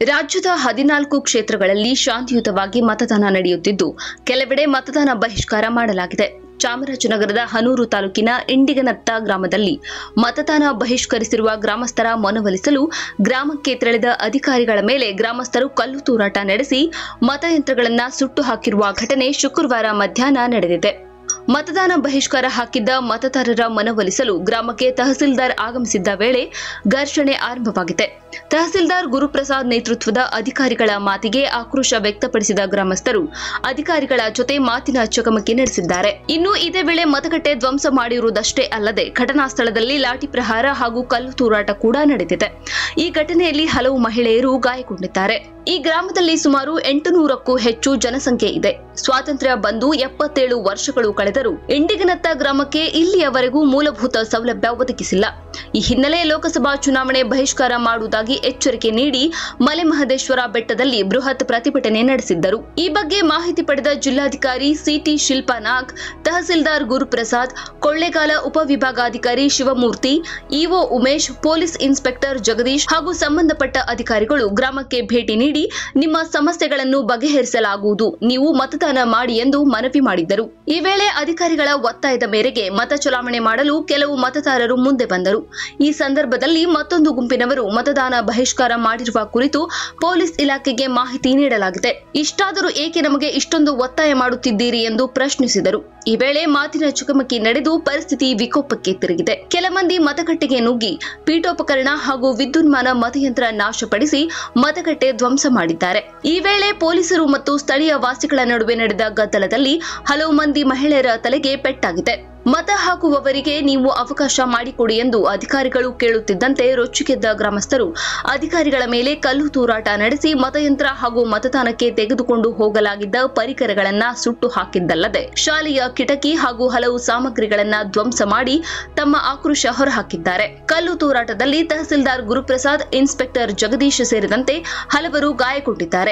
ರಾಜ್ಯದ 14 ಕ್ಷೇತ್ರಗಳಲ್ಲಿ ಶಾಂತಿಯುತವಾಗಿ ಮತದಾನ ನಡೆಯುತ್ತಿದ್ದು ಕೆಲವೆಡೆ ಮತದಾನ ಬಹಿಷ್ಕಾರ ಮಾಡಲಾಗಿದೆ. ಚಾಮರಾಜನಗರದ ಹನೂರು ತಾಲೂಕಿನ ಇಂಡಿಗನತ್ತ ಗ್ರಾಮದಲ್ಲಿ ಮತದಾನ ಬಹಿಷ್ಕರಿಸಿರುವ ಗ್ರಾಮಸ್ಥರ ಮನವೊಲಿಸಲು ಗ್ರಾಮಕ್ಕೆ ತೆರಳಿದ ಅಧಿಕಾರಿಗಳ ಮೇಲೆ ಗ್ರಾಮಸ್ಥರು ಕಲ್ಲು ತೂರಾಟ ನಡೆಸಿ ಮತಯಂತ್ರಗಳನ್ನು ಸುಟ್ಟು ಹಾಕಿರುವ ಘಟನೆ ಶುಕ್ರವಾರ ಮಧ್ಯಾಹ್ನ ನಡೆದಿದೆ. ಮತದಾನ ಬಹಿಷ್ಕಾರ ಹಾಕಿದ್ದ ಮತದಾರರ ಮನವೊಲಿಸಲು ಗ್ರಾಮಕ್ಕೆ ತಹಸೀಲ್ದಾರ್ ಆಗಮಿಸಿದ್ದ ವೇಳೆ ಘರ್ಷಣೆ ಆರಂಭವಾಗಿದೆ. ತಹಸೀಲ್ದಾರ್ ಗುರುಪ್ರಸಾದ್ ನೇತೃತ್ವದ ಅಧಿಕಾರಿಗಳ ಮಾತಿಗೆ ಆಕ್ರೋಶ ವ್ಯಕ್ತಪಡಿಸಿದ ಗ್ರಾಮಸ್ಥರು ಅಧಿಕಾರಿಗಳ ಜೊತೆ ಮಾತಿನ ಚಕಮಕಿ ನಡೆಸಿದ್ದಾರೆ. ಇನ್ನು ಇದೇ ವೇಳೆ ಮತಗಟ್ಟೆ ಧ್ವಂಸ ಮಾಡಿರುವುದಷ್ಟೇ ಅಲ್ಲದೆ ಘಟನಾ ಸ್ಥಳದಲ್ಲಿ ಲಾಠಿ ಪ್ರಹಾರ ಹಾಗೂ ಕಲ್ಲು ತೂರಾಟ ಕೂಡ ನಡೆದಿದೆ. ಈ ಘಟನೆಯಲ್ಲಿ ಹಲವು ಮಹಿಳೆಯರು ಗಾಯಗೊಂಡಿದ್ದಾರೆ. ಈ ಗ್ರಾಮದಲ್ಲಿ ಸುಮಾರು 800ಕ್ಕೂ ಹೆಚ್ಚು ಜನಸಂಖ್ಯೆ ಇದೆ. ಸ್ವಾತಂತ್ರ್ಯ ಬಂದು 77 ವರ್ಷಗಳು ಕಳೆದರೂ ಇಂಡಿಗನತ್ತ ಗ್ರಾಮಕ್ಕೆ ಇಲ್ಲಿಯವರೆಗೂ ಮೂಲಭೂತ ಸೌಲಭ್ಯ ಒದಗಿಸಿಲ್ಲ. ಈ ಹಿನ್ನೆಲೆ ಲೋಕಸಭಾ ಚುನಾವಣೆ ಬಹಿಷ್ಕಾರ ಮಾಡುವುದಾಗಿ ಎಚ್ಚರಿಕೆ ನೀಡಿ ಮಲೆಮಹದೇಶ್ವರ ಬೆಟ್ಟದಲ್ಲಿ ಬೃಹತ್ ಪ್ರತಿಭಟನೆ ನಡೆಸಿದ್ದರು. ಈ ಬಗ್ಗೆ ಮಾಹಿತಿ ಪಡೆದ ಜಿಲ್ಲಾಧಿಕಾರಿ ಸಿಟಿ ಶಿಲ್ಪಾ ನಾಗ್, ತಹಸೀಲ್ದಾರ್ ಗುರುಪ್ರಸಾದ್, ಕೊಳ್ಳೇಗಾಲ ಉಪವಿಭಾಗಾಧಿಕಾರಿ Shivamurthy, EO Umesh, police inspector Jagadish ಹಾಗೂ ಸಂಬಂಧಪಟ್ಟ ಅಧಿಕಾರಿಗಳು ಗ್ರಾಮಕ್ಕೆ ಭೇಟಿ ನೀಡಿ ನಿಮ್ಮ ಸಮಸ್ಯೆಗಳನ್ನು ಬಗೆಹರಿಸಲಾಗುವುದು, ನೀವು ಮತದಾನ ಮಾಡಿ ಎಂದು ಮನವಿ ಮಾಡಿದ್ದರು. ಈ ವೇಳೆ ಅಧಿಕಾರಿಗಳ ಒತ್ತಾಯದ ಮೇರೆಗೆ ಮತ ಚಲಾವಣೆ ಮಾಡಲು ಕೆಲವು ಮತದಾರರು ಮುಂದೆ ಬಂದರು. ಈ ಸಂದರ್ಭದಲ್ಲಿ ಮತ್ತೊಂದು ಗುಂಪಿನವರು ಮತದಾನ ಬಹಿಷ್ಕಾರ ಮಾಡಿರುವ ಕುರಿತು ಪೊಲೀಸ್ ಇಲಾಖೆಗೆ ಮಾಹಿತಿ ನೀಡಲಾಗಿದೆ. ಇಷ್ಟಾದರೂ ಏಕೆ ನಮಗೆ ಇಷ್ಟೊಂದು ಒತ್ತಾಯ ಮಾಡುತ್ತಿದ್ದೀರಿ ಎಂದು ಪ್ರಶ್ನಿಸಿದರು. ಈ ವೇಳೆ ಮಾತಿನ ಚಕಮಕಿ ನಡೆದು ಪರಿಸ್ಥಿತಿ ವಿಕೋಪಕ್ಕೆ ತಿರುಗಿದೆ. ಕೆಲ ಮಂದಿ ಮತಗಟ್ಟೆಗೆ ನುಗ್ಗಿ ಪೀಠೋಪಕರಣ ಹಾಗೂ ವಿದ್ಯುನ್ಮಾನ ಮತಯಂತ್ರ ನಾಶಪಡಿಸಿ ಮತಗಟ್ಟೆ ಧ್ವಂಸ ಮಾಡಿದ್ದಾರೆ. ಈ ವೇಳೆ ಪೊಲೀಸರು ಮತ್ತು ಸ್ಥಳೀಯ ವಾಸಿಗಳ ನಡುವೆ ನಡೆದ ಗದ್ದಲದಲ್ಲಿ ಹಲವು ಮಂದಿ ಮಹಿಳೆಯರ ತಲೆಗೆ ಪೆಟ್ಟಾಗಿದೆ. ಮತ ಹಾಕುವವರಿಗೆ ನೀವು ಅವಕಾಶ ಮಾಡಿಕೊಡಿ ಎಂದು ಅಧಿಕಾರಿಗಳು ಕೇಳುತ್ತಿದ್ದಂತೆ ರೊಚ್ಚಿಗೆದ್ದ ಗ್ರಾಮಸ್ಥರು ಅಧಿಕಾರಿಗಳ ಮೇಲೆ ಕಲ್ಲು ತೂರಾಟ ನಡೆಸಿ ಮತಯಂತ್ರ ಹಾಗೂ ಮತದಾನಕ್ಕೆ ತೆಗೆದುಕೊಂಡು ಹೋಗಲಾಗಿದ್ದ ಪರಿಕರಗಳನ್ನು ಸುಟ್ಟು ಹಾಕಿದ್ದಲ್ಲದೆ ಶಾಲೆಯ ಕಿಟಕಿ ಹಾಗೂ ಹಲವು ಸಾಮಗ್ರಿಗಳನ್ನು ಧ್ವಂಸ ಮಾಡಿ ತಮ್ಮ ಆಕ್ರೋಶ ಹೊರಹಾಕಿದ್ದಾರೆ. ಕಲ್ಲು ತೂರಾಟದಲ್ಲಿ ತಹಸೀಲ್ದಾರ್ ಗುರುಪ್ರಸಾದ್, ಇನ್ಸ್ಪೆಕ್ಟರ್ ಜಗದೀಶ್ ಸೇರಿದಂತೆ ಹಲವರು ಗಾಯಗೊಂಡಿದ್ದಾರೆ.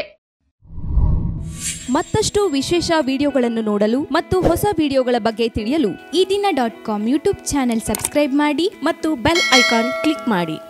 ಮತ್ತಷ್ಟು ವಿಶೇಷ ವಿಡಿಯೋಗಳನ್ನು ನೋಡಲು ಮತ್ತು ಹೊಸ ವಿಡಿಯೋಗಳ ಬಗ್ಗೆ ತಿಳಿಯಲು eDina.com ಯೂಟ್ಯೂಬ್ ಚಾನೆಲ್ ಸಬ್ಸ್ಕ್ರೈಬ್ ಮಾಡಿ ಮತ್ತು ಬೆಲ್ ಐಕಾನ್ ಕ್ಲಿಕ್ ಮಾಡಿ.